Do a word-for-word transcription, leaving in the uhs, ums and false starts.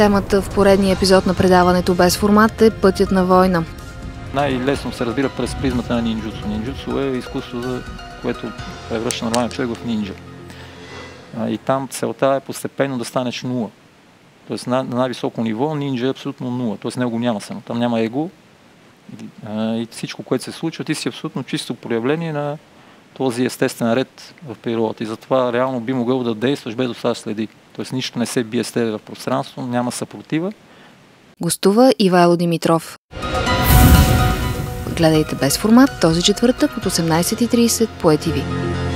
Темата в поредния епизод на предаването Без формат е пътят на война. Най-лесно се разбира през призмата на нинджутсу. Нинджутсу е изкуство, за което превръща нормален човек в нинджа. И там целта е постепенно да станеш нула. Тоест на, на най-високо ниво нинджа е абсолютно нула. Тоест него няма само. Там няма его. И всичко, което се случва, ти си абсолютно чисто проявление на този естествен ред в природата. И затова реално би могъл да действаш без да следи. Тоест нищо не се бие с тебе в пространство, няма съпротива. Гостува Ивайло Димитров. Гледайте Без формат този четвъртък от осемнайсет и трийсет по Е Ти Ви.